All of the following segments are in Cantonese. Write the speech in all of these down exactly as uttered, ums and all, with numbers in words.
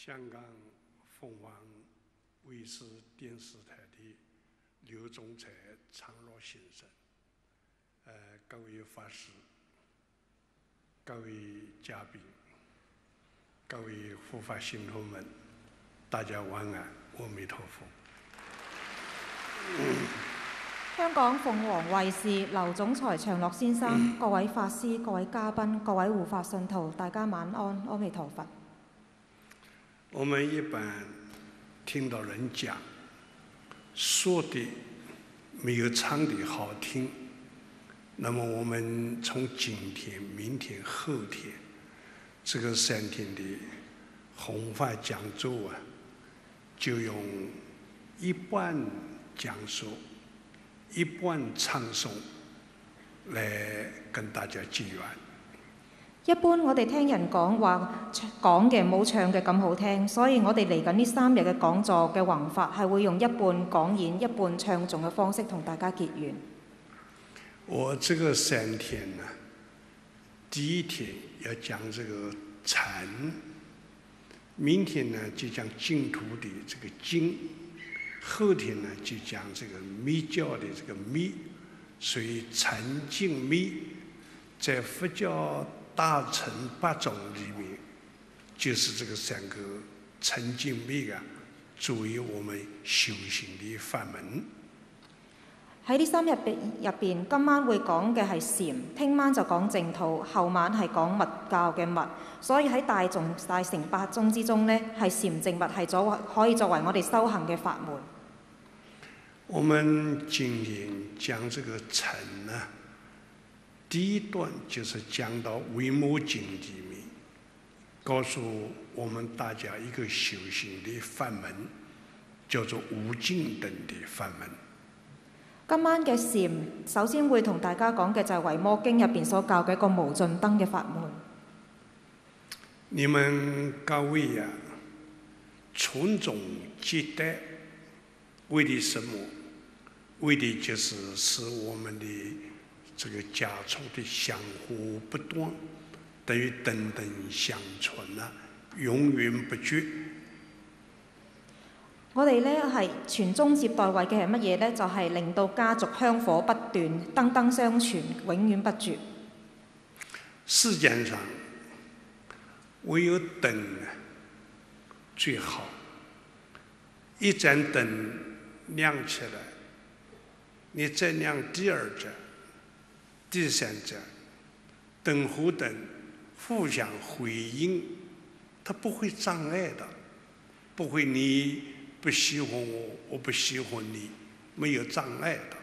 香港凤凰卫视电视台的刘宗才长老先生，呃，各位法师、各位嘉宾、各位护法信徒们，大家晚安，阿弥陀佛。 嗯、香港鳳凰衛視劉總裁長樂先生、各位法師、各位嘉賓、各位護法信徒，大家晚安，阿彌陀佛。 我们一般听到人讲，说的没有唱的好听，那么我们从今天、明天、后天这个三天的弘法讲座啊，就用一半讲述、一半唱诵来跟大家结缘。 一般我哋聽人講話講嘅冇唱嘅咁好聽，所以我哋嚟緊呢三日嘅講座嘅弘法係會用一半講演、一半唱誦嘅方式同大家結緣。 我這個三天呢，第一天要講這個禪，明天呢就講淨土的這個淨，後天呢就講這個密教的這個密，所以禪淨密在佛教大乘八種裏面，就是這個三個禪淨密啊，作為我們修行的法門。 喺呢三日入邊，今晚會講嘅係禪，聽晚就講淨土，後晚係講密教嘅密。所以喺大眾大乘八宗之中呢，係禪淨密係作可以作為我哋修行嘅法門。 我們今天講這個禪呢，第一段就是講到《維摩經》裡面，告訴我們大家一個修行的法門，叫做無間燈的法門。 今晚嘅禪，首先會同大家講嘅就係《維摩經》入邊所教嘅一個無盡燈嘅法門。 你們各位啊，從中接待，為的什麼？為的就是使我們的這個家畜的香火不斷，等於燈燈相傳啊，永遠不絕。 我哋呢係傳宗接代為嘅係乜嘢呢？就係、是、令到家族香火不斷，燈燈相傳，永遠不絕。 世間上唯有燈最好，一盞燈亮起來，你再亮第二盞、第三盞，燈和燈互相回應，它不會障礙的，不會你不喜歡我，我不喜歡你，沒有障礙的。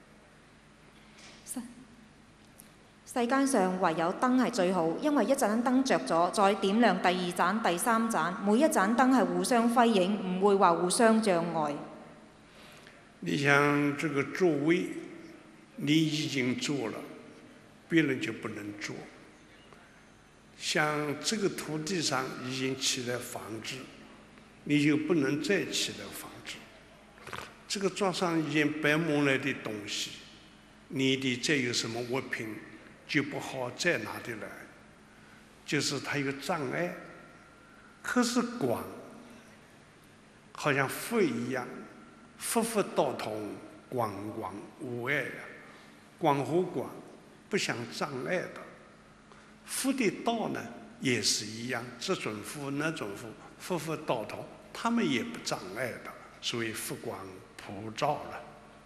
世間上唯有燈係最好，因為一盞燈着咗，再點亮第二盞、第三盞，每一盞燈係互相輝映，唔會話互相障礙。 你像這個座位，你已經坐了，別人就不能坐。像這個土地上已經起了房子，你就不能再起了房子。這個桌上已經擺滿了的東西，你的再有什麼物品就不好再拿的來，就是它有障礙。可是光好像佛一樣，佛佛道同，光光無礙啊，光和光不相障礙的。佛的道呢也是一樣，這種佛那種佛，佛佛道同，他們也不障礙的，所以佛光普照了。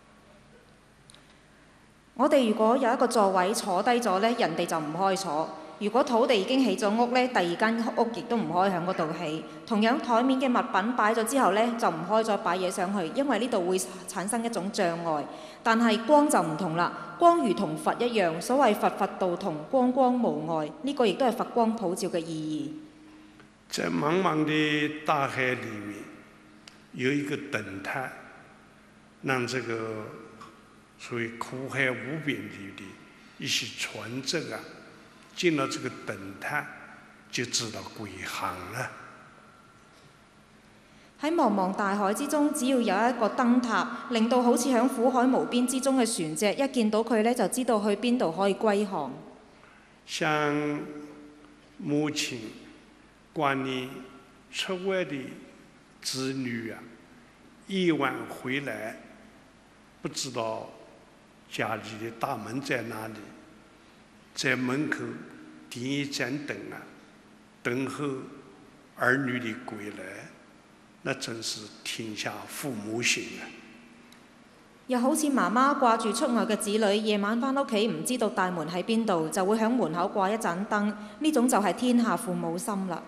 我哋如果有一個座位坐低咗呢，人哋就唔可以坐。如果土地已經起咗屋呢，第二間屋亦都唔可以喺嗰度起。同樣台面嘅物品擺咗之後呢，就唔可以再擺嘢上去，因為呢度會產生一種障礙。但係光就唔同啦，光如同佛一樣，所謂佛佛道同，光光無礙，呢、這個亦都係佛光普照嘅意義。 在茫茫的大海裡面，有一個燈塔，讓這個所謂苦海無邊地的一些船隻啊，進了這個燈塔，就知道歸航了。 喺茫茫大海之中，只要有一個燈塔，令到好似響苦海無邊之中嘅船隻，一見到佢呢，就知道去邊度可以歸航。 像母親觀念出外的子女啊，夜晚回来，不知道家里的大门在哪里，在门口点一盏灯啊，等候儿女的归来，那真是天下父母心啊！ 又好似媽媽掛住出外嘅子女，夜晚返屋企唔知道大門喺邊度，就會喺門口掛一盞燈，呢種就係天下父母心啦。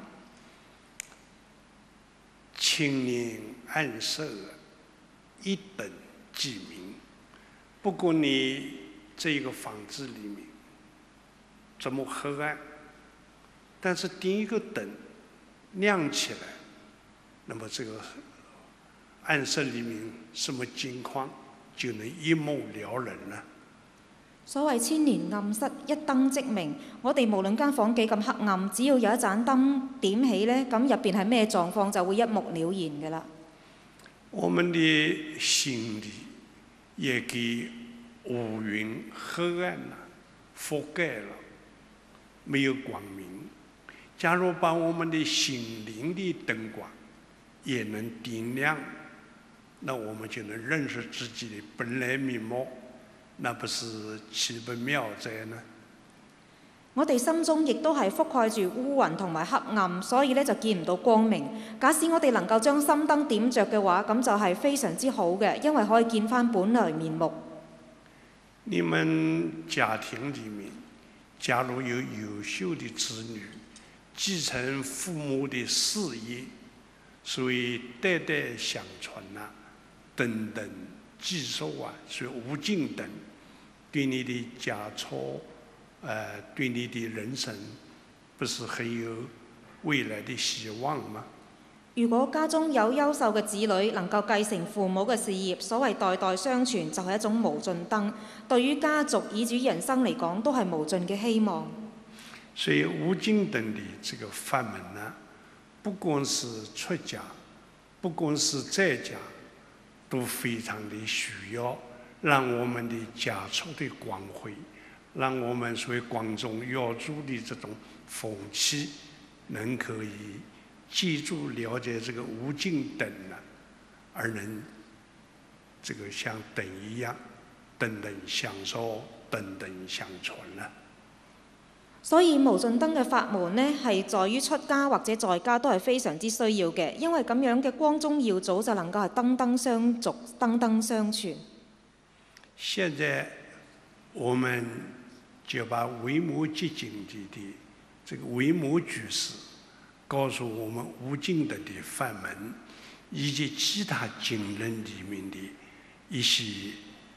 青年暗舍，一等即明。不管你这个房子里面这么黑暗，但是点一个灯亮起来，那么这个暗室里面什麼境況就能一目了然啦。 所謂千年暗室，一燈即明。我哋無論間房幾咁黑暗，只要有一盞燈點起呢，咁入邊係咩狀況就會一目了然嘅啦。 我們的心裡也給烏雲黑暗了，覆蓋了，沒有光明。假如把我們的心靈的燈光也能點亮，那我們就能認識自己的本來面目，那不是豈不妙哉呢？ 我哋心中亦都係覆蓋住烏雲同埋黑暗，所以咧就見唔到光明。假使我哋能夠將心燈點着嘅話，咁就係非常之好嘅，因為可以見翻本來面目。 你們家庭裡面，假如有優秀的子女，繼承父母的事業，所以代代相傳啊，等等繼受啊，所以無盡等，對你的家畜，呃，對你的人生，不是很有未來的希望嗎？ 如果家中有優秀嘅子女能夠繼承父母嘅事業，所謂代代相傳就係一種無盡燈，對於家族以至人生嚟講都係無盡嘅希望。 所以無盡燈的這個法門呢，不光是出家，不光是在家，都非常的需要，讓我們的家畜的光輝，讓我們所謂光宗耀祖的這種風氣，能可以記住了解這個無盡燈呢，而能這個像燈一樣，燈燈相守，燈燈相傳啦。 所以無盡燈嘅法門呢，係在於出家或者在家都係非常之需要嘅，因為咁樣嘅光宗耀祖就能夠係燈燈相續、燈燈相傳。 現在我們就把維摩詰經裡的這個維摩居士告訴我們無盡燈的法門，以及其他經論裡面的一些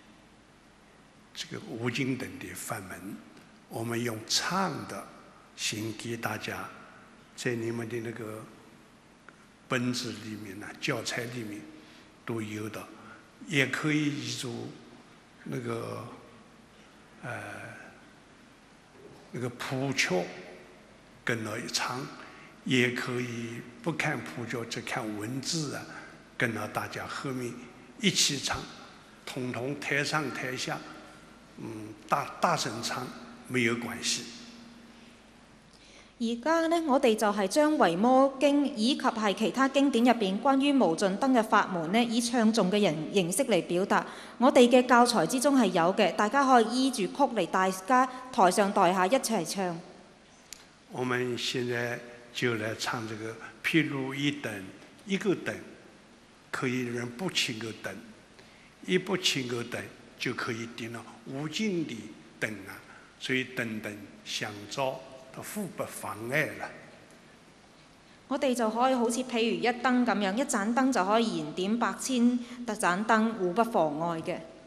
這個無盡燈的法門。我們用唱的先給大家，在你們的那個本子裡面呢，教材裡面都有的，也可以依著那個呃那個譜曲跟了一唱，也可以不看譜曲，只看文字啊，跟了大家後面一起唱，統統台上台下，嗯，大大聲唱。沒有關係。 而家呢，我哋就係將維摩經以及係其他經典入邊關於無盡燈嘅法門呢，以唱誦嘅人形式嚟表達。我哋嘅教材之中係有嘅，大家可以依住曲嚟，大家台上台下一齊唱。 我們現在就來唱這個，譬如一燈一個燈，可以人不請個燈，一不請個燈就可以點了無盡的燈啊！所以燈燈相照，都互不妨礙啦。 我哋就可以好似譬如一燈咁樣，一盞燈就可以燃點百千盞燈，互不妨礙嘅。